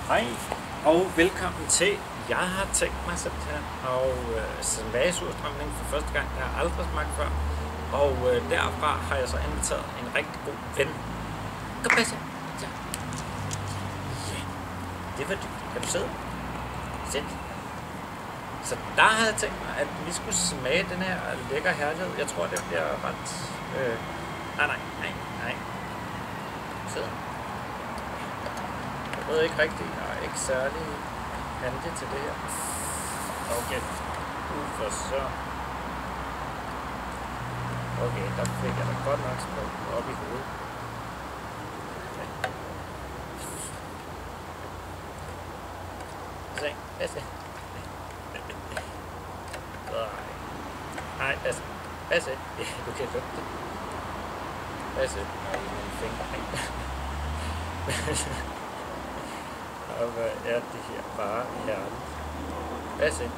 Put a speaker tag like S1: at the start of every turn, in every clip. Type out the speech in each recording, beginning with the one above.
S1: Hej og velkommen til. Jeg har tænkt mig simpelthen at smage surstrømning for første gang. Jeg har aldrig smagt før. Og derfra har jeg så inviteret en rigtig god ven. Kom med, ja. Det var dybt. Kan du sidde? Sæt. Så der havde jeg tænkt mig, at vi skulle smage den her lækker herlighed. Jeg tror, det bliver ret... Nej. Sid. Jeg ved ikke rigtigt. Jeg er ikke særlig handig til det her. Okay. For så. Okay, der fik jeg da godt nok sprøjt op i hovedet. Okay. Se, passe. Nej, passe. Passe. Du kan lugte det. Passe. Og i mine fingre. Og hvad er det her bare herligt. Passe.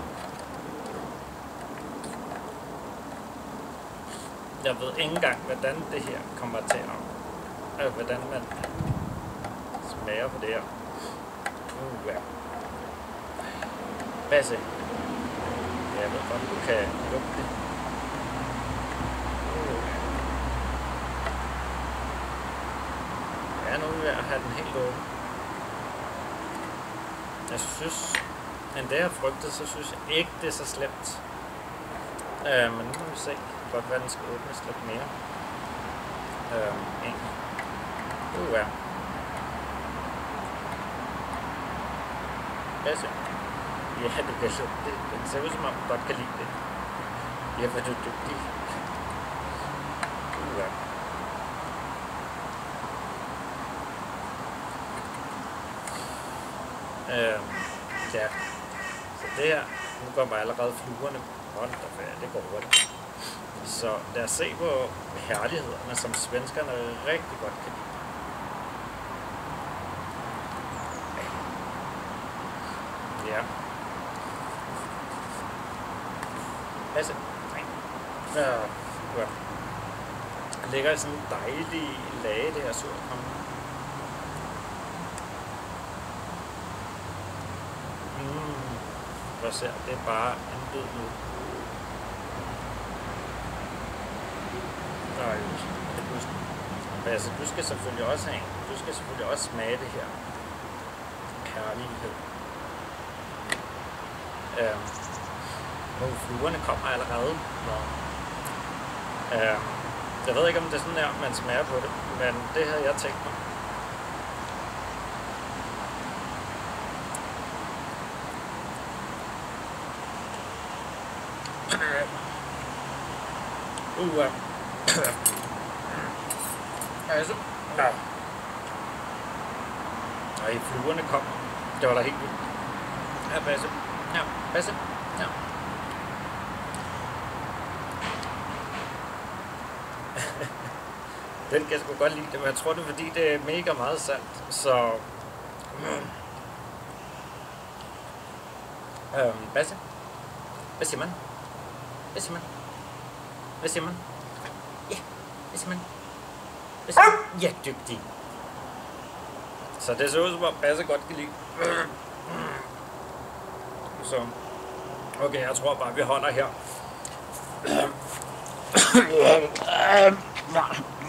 S1: Jeg ved ikke engang, hvordan det her kommer til at... hvordan man smager på det her. Ja. Passe. Jeg ved godt, du kan lugte det. Jeg er nu ved at have den helt åben. Jeg synes, end det jeg frygtede, så synes jeg ikke, det er så slemt. Men nu må vi se. Det kan godt være, den skal åbnes lidt mere. Ja. Passe. Ja, du kan lugte det. Den ser ud som om, du godt kan lide det. Ja, hvor er du dygtig. Ja. Ja. Så det her, nu går mig allerede fluerne. Hold da ferie, det går hurtigt. Så lad os se på herlighederne, som svenskerne rigtig godt kan lide. Ja. Altså, ja. Det ligger i sådan en dejlig lage, det her surstrømming. Prøv at se, det er bare en død nu. Altså, du skal selvfølgelig også have en. Du skal selvfølgelig også smage det her herlighed. Fluerne kommer allerede. Jeg ved ikke, om det er sådan her, man smager på det, men det havde jeg tænkt mig. Altså. Ej, fluerne kom. Det var da helt vildt. Ja, passe. Ja, passe. Ja. Den kan jeg sgu godt lide det, men jeg tror det er fordi det er mega meget salt, så... Passe. Hvad siger man? Hvad siger man? Hvad siger man? Ja, hvad siger man? Hvad siger man? Ja, dygtig. Så det ser ud som om Basse godt kan lide. Så, okay, jeg tror bare, vi holder her.